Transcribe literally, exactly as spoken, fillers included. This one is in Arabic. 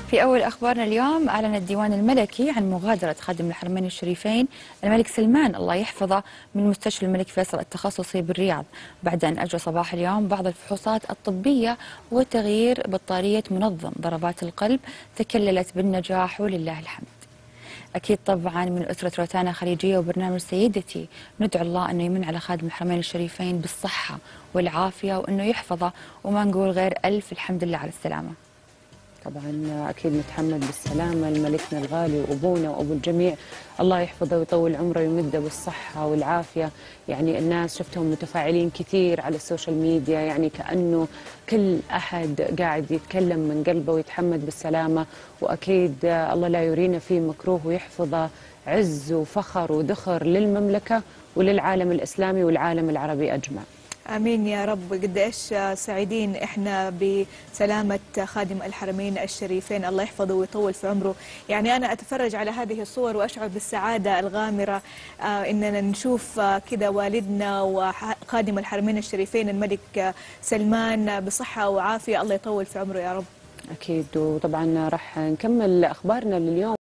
في أول أخبارنا اليوم، أعلن الديوان الملكي عن مغادرة خادم الحرمين الشريفين الملك سلمان الله يحفظه من مستشفى الملك فيصل التخصصي بالرياض، بعد أن أجرى صباح اليوم بعض الفحوصات الطبية وتغيير بطارية منظم ضربات القلب تكللت بالنجاح ولله الحمد. أكيد طبعا من أسرة روتانا خليجية وبرنامج سيدتي ندعو الله أنه يمن على خادم الحرمين الشريفين بالصحة والعافية وأنه يحفظه، وما نقول غير ألف الحمد لله على السلامة. طبعا أكيد نتحمد بالسلامة لملكنا الغالي وأبونا وأبو الجميع، الله يحفظه ويطول عمره ويمده بالصحة والعافية. يعني الناس شفتهم متفاعلين كثير على السوشيال ميديا، يعني كأنه كل أحد قاعد يتكلم من قلبه ويتحمد بالسلامة، وأكيد الله لا يرينا فيه مكروه ويحفظه عز وفخر ودخر للمملكة وللعالم الإسلامي والعالم العربي أجمع. امين يا رب. قد ايش سعيدين احنا بسلامه خادم الحرمين الشريفين، الله يحفظه ويطول في عمره. يعني انا اتفرج على هذه الصور واشعر بالسعاده الغامره آه اننا نشوف آه كذا والدنا وخادم الحرمين الشريفين الملك سلمان بصحه وعافيه، الله يطول في عمره يا رب. أكيد. وطبعا راح نكمل أخبارنا لليوم.